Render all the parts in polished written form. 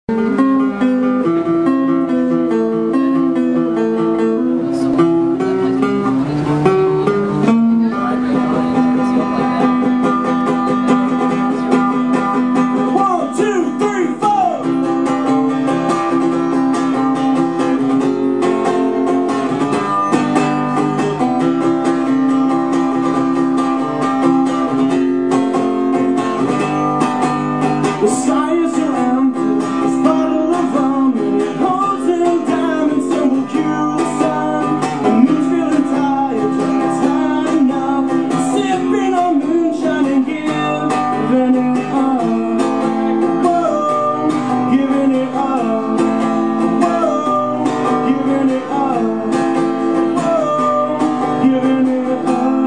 The sky is surrounded, this bottle of rum, and it holds in diamonds and will cure the sun. The moon's feeling tired, and it's high enough. Sipping on moonshine and giving it up. Whoa, giving it up. Whoa, giving it up. Whoa, giving it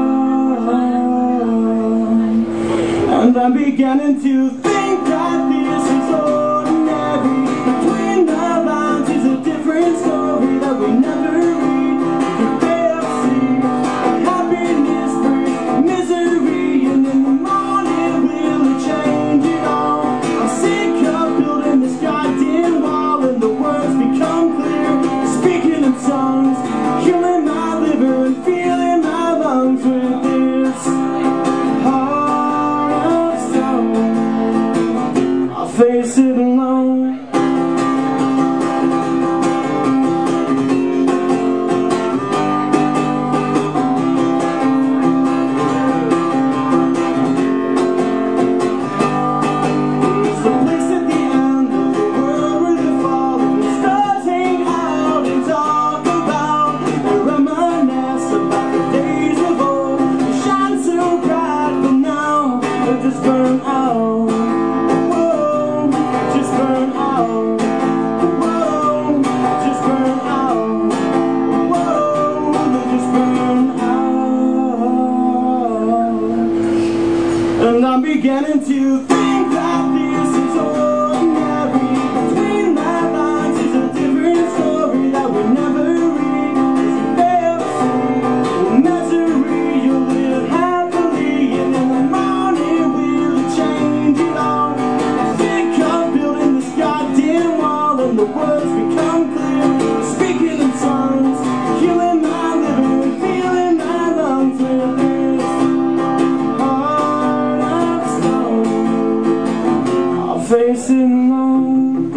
up. And I'm beginning to think that this is ordinary. Between the lines is a different story that we never read. The fantasy of happiness brings misery, and in the morning will it change it all? I'm sick of building this goddamn wall, and the words become clear. Speaking in tongues, killing my liver and feeling my lungs with this heart of stone. I'll face it alone. It's the place at the end of the world where the fallen stars hang out and talk about and reminisce about the days of old. They shine so bright, but now they're just burned out. Whoa, just burned out. Whoa, just burned out. Whoa, they're just burned out. And I'm beginning to think that this is ordinary. Between my lines is a different story that we never read. It's a fantasy, misery. You'll live happily, and in the morning will it change it all? I'm sick of building this goddamn wall, and the words become clear. Speaking in tongues, killing my liver and feeling my lungs with this heart of stone. I'll face it alone.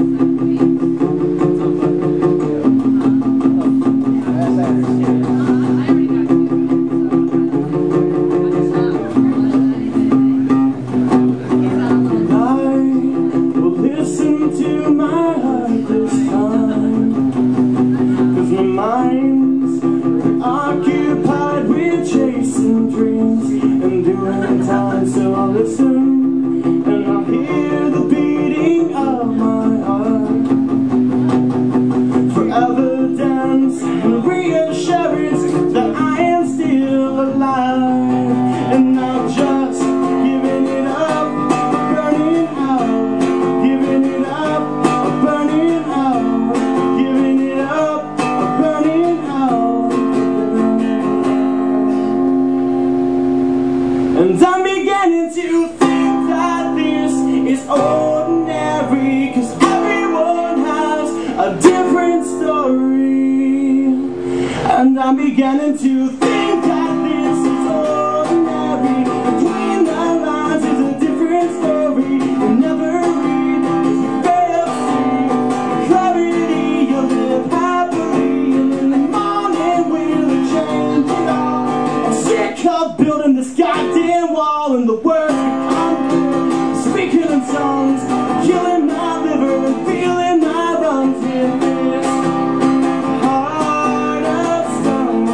I will listen to my heart this time, 'cause my mind's occupied with chasing dreams and doing time. So I'll listen and I'll hear the beating of my heart. For evidence and reassurance that I am still alive, and I'm just giving it up, burning out, giving it up, burning out, giving it up, burning out. And I'm beginning to think that this is ordinary, 'cause everyone has a different story. And I'm beginning to think that this is ordinary. Between the lines is a different story we never read. It's a fantasy, clarity. You'll live happily, and in the morning will it change it all? I'm sick of building this goddamn wall, and the words become clear. Speaking in tongues, killing my liver and feeling my lungs with this heart of stone.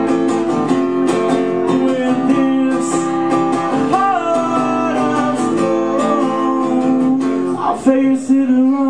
With this heart of stone, I'll face it alone.